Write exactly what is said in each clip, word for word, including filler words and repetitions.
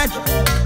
magic.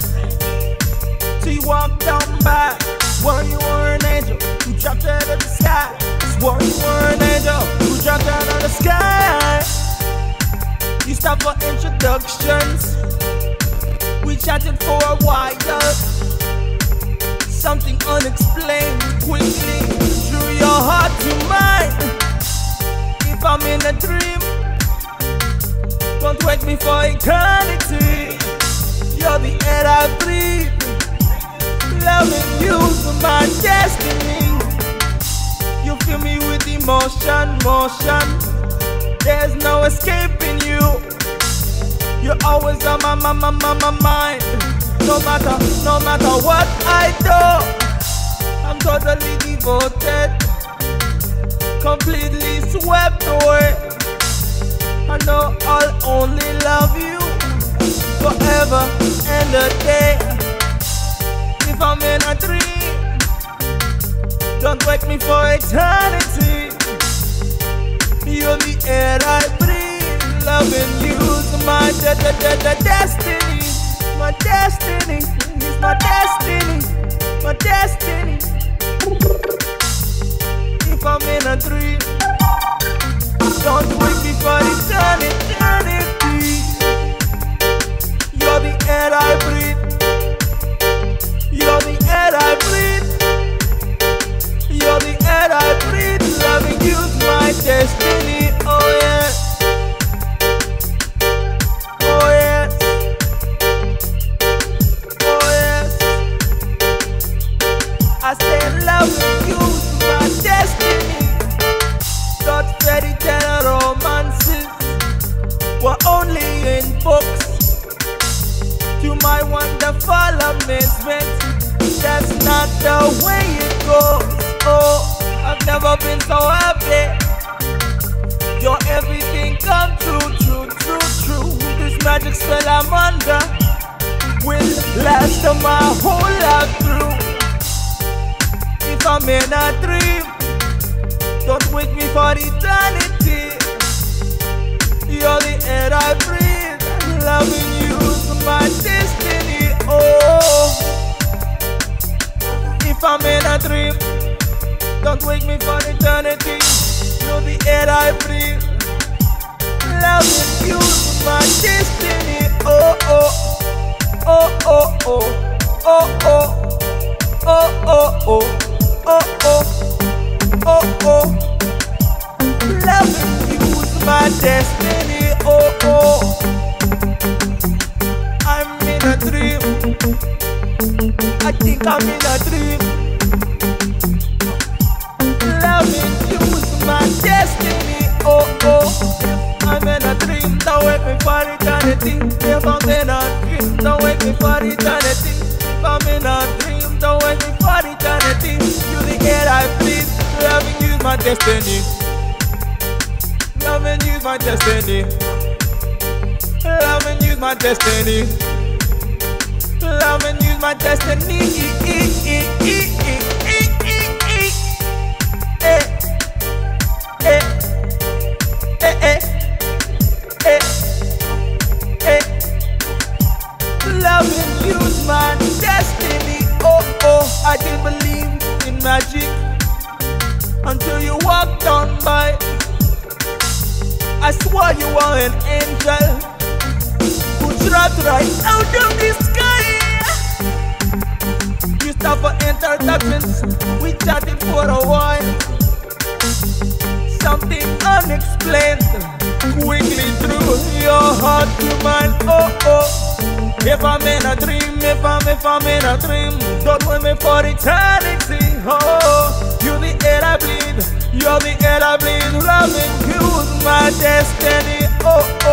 So you walk down by, swore you were an angel who dropped out of the sky. Swore you were an angel who dropped out of the sky. You stopped for introductions. We chatted for a while. Something unexplained quickly drew your heart to mine. If I'm in a dream, don't wake me for eternity. You're the air I breathe. Loving you's my destiny. You fill me with emotion, motion. There's no escaping you. You're always on my, my, my, my, my mind. No matter, no matter what I do, I'm totally devoted, completely swept away. I know I'll only love you forever and a day. If I'm in a dream, don't wake me for eternity. You're the air I breathe. Loving you's my de de de de destiny. My destiny is my destiny. My destiny. If I'm in a dream, don't wake me for eternity. You're the air I breathe. You're the air I breathe. You're the air I breathe. Loving you's my destiny. Oh yes. Oh yes. Oh yes. I said loving you's my destiny. Not fairy tale romances were only in books. To my wonderful amazement, that's not the way it goes. Oh, I've never been so happy. You're everything come true, true, true, true. This magic spell I'm under will last my whole life through. If I'm in a dream, don't wake me for eternity. You're the air I breathe. Loving you's my destiny. Oh, if I'm in a dream, don't wake me for eternity. You're the air I breathe. Loving you's my destiny. Oh oh, oh oh oh, oh oh, oh oh oh, oh oh, oh oh. Loving you's my destiny. Oh oh. I'm in a dream. I think I'm in a dream. Loving you's my destiny. Oh oh. I'm in a dream. Don't wake me for eternity. If I'm in a dream, don't wake me for eternity. If I'm in a dream, don't wake me for eternity. You're the air I breathe. Loving you's my destiny. Loving you's my destiny. Loving you's my destiny. Loving you's my destiny. Eh, eh, eh, eh, eh, eh. Loving you's my destiny. Oh oh, I didn't believe in magic until you walked on by. I swore you were an angel who dropped right out of the sky. You stopped for introductions. We chatted for a while. Something unexplained quickly drew your heart to mine. Oh oh. If I'm in a dream, if I'm if I'm in a dream, don't wait me for eternity. Oh, you're the air I breathe. You're the air I breathe. Loving you's my destiny. Oh, oh.